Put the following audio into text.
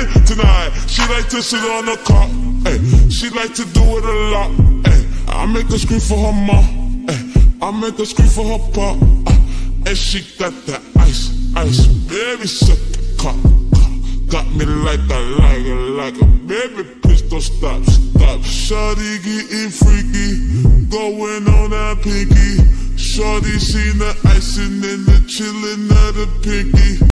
tonight. She like to sit on the car, she like to do it a lot. I make her scream for her mom, I make her scream for her pop. And she got that ice, baby, suck the cock. Got me like a baby, please don't stop. Shawty getting freaky, going on that pinky. Shawty seen the icing and the chillin' of the pinky.